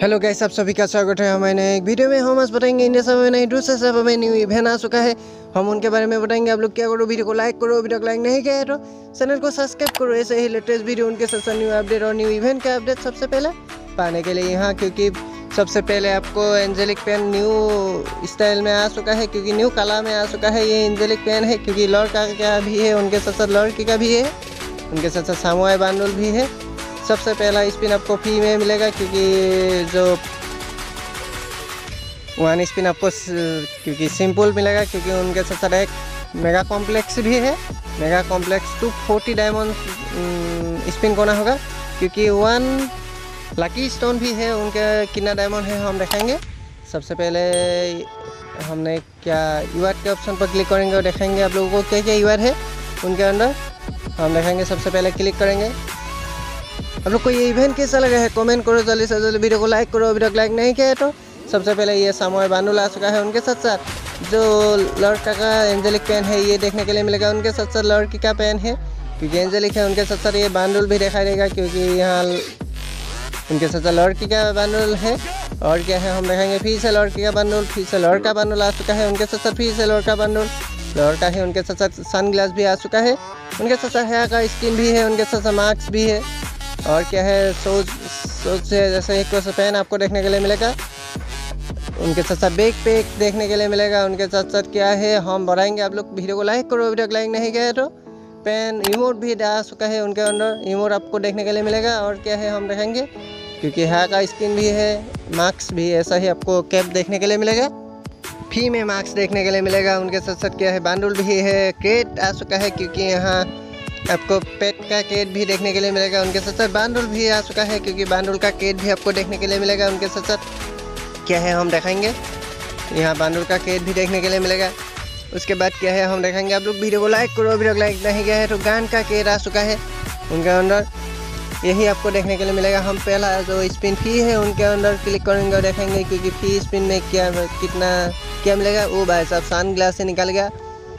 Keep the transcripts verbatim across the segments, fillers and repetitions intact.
Hello guys, आप सभी का स्वागत है हमारे नए एक वीडियो में। हम आज बताएंगे इंडिया से नई दूसरे से हमें न्यू इवेंट आ चुका है। हम उनके बारे में बताएंगे। आप लोग क्या करो, वीडियो को लाइक करो, वीडियो को लाइक नहीं किया है तो चैनल को सब्सक्राइब करो। ऐसे ही लेटेस्ट वीडियो उनके साथ न्यू अपडेट और न्यू इवेंट का अपडेट सबसे पहले पाने के लिए यहाँ, क्योंकि सबसे पहले आपको एंजेलिक पेन न्यू स्टाइल में आ चुका है, क्योंकि न्यू कलर में आ चुका है। ये एंजेलिक पेन है, क्योंकि लड़का का भी है, उनके साथ साथ लड़की का भी है, उनके साथ साथ सामुआई बांडल भी है। सबसे पहला स्पिन आपको फ्री में मिलेगा, क्योंकि जो वन स्पिन आपको क्योंकि सिंपल मिलेगा, क्योंकि उनके साथ साथ एक मेगा कॉम्प्लेक्स भी है। Mega complex two forty diamond spin करना होगा, क्योंकि वन लकी स्टोन भी है। उनके कितना डायमंड है हम देखेंगे। सबसे पहले हमने क्या यूआर के ऑप्शन पर क्लिक करेंगे और देखेंगे आप लोगों को क्या क्या यूआर है उनके अंदर हम देखेंगे। सबसे पहले क्लिक करेंगे। आप लोग को ये इवेंट कैसा लगा है कमेंट करो, जल्दी से जल्दी वीडियो को लाइक करो। वीडियो को लाइक नहीं किया है तो सबसे पहले ये सामुआई बांडल आ चुका है। उनके साथ साथ जो लड़का का एंजेलिक पेन है ये देखने के लिए मिलेगा। उनके साथ साथ लड़की का पेन है, क्योंकि एंजेलिक है। उनके साथ साथ ये बांडल भी दिखाई देगा, क्योंकि यहाँ उनके साथ साथ लड़की का बांडल है। और क्या है हम देखेंगे। फिर से लड़की का बांडल, फिर से लड़का बांडल आ चुका है। उनके साथ साथ फिर से लड़का बांडल लड़का है। उनके साथ साथ सन ग्लास भी आ चुका है। उनके साथ साथ हेयर का स्किन भी है। उनके साथ साथ मास्क भी है। और क्या है सोच सोच से जैसे एक को पेन आपको देखने के लिए मिलेगा। उनके साथ साथ बैक पैक देखने के लिए मिलेगा। उनके साथ साथ क्या है हम बढ़ाएंगे। आप लोग वीडियो को लाइक करो, वीडियो को लाइक नहीं किया है तो पेन इमोट भी आ चुका है। उनके अंदर इमोट आपको देखने के लिए मिलेगा। और क्या है हम देखेंगे, क्योंकि हेयर का स्किन भी है, मास्क भी ऐसा ही आपको कैप देखने के लिए मिलेगा। फ्री में मास्क देखने के लिए मिलेगा। उनके साथ साथ क्या है बांडल भी है। क्रेट आ चुका है, क्योंकि यहाँ आपको पेट का केट भी देखने के लिए मिलेगा। उनके साथ साथ बांडल भी आ चुका है, क्योंकि बांडल का केट भी आपको देखने के लिए मिलेगा। उनके साथ साथ क्या है हम देखेंगे। यहाँ बांडल का केट भी देखने के लिए मिलेगा। उसके बाद क्या है हम देखेंगे। आप लोग वीडियो को लाइक करो, वीडियो को लाइक नहीं किया है तो गान का केट आ चुका है। उनके अंदर यही आपको देखने के लिए मिलेगा। हम पहला जो स्पिन फी है उनके अंदर क्लिक करेंगे और देखेंगे, क्योंकि फी स्पिन में क्या कितना क्या मिलेगा। वो भाई साहब सन ग्लास से निकल गया।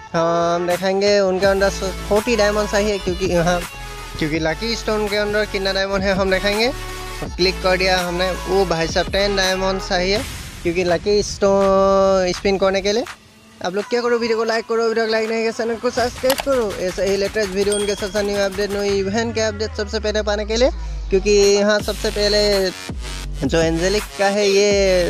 हम देखेंगे उनके अंदर फोर्टी डायमंड सही है, क्योंकि यहाँ क्योंकि लकी स्टोन के अंदर कितना डायमंड है हम देखेंगे। क्लिक कर दिया हमने। वो भाई साहब टेन डायमंड सही है, क्योंकि लकी स्टोन स्पिन करने के लिए। आप लोग क्या करो, वीडियो को लाइक करो, वीडियो को लाइक नहीं किया चैनल को सब्सक्राइब करो। ऐसे ही लेटेस्ट वीडियो उनके साथ न्यू अपडेट न्यू इवेंट के अपडेट सबसे पहले पाने के लिए, क्योंकि यहाँ सबसे पहले जो एंजेलिक का है ये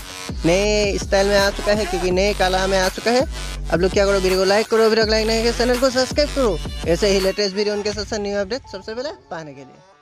नए स्टाइल में आ चुका है, क्योंकि नए कलर में आ चुका है। आप लोग क्या करो, वीडियो को लाइक करो, वीडियो को लाइक नहीं किया चैनल को सब्सक्राइब करो। ऐसे ही लेटेस्ट वीडियो उनके साथ न्यू अपडेट सबसे पहले पाने के लिए।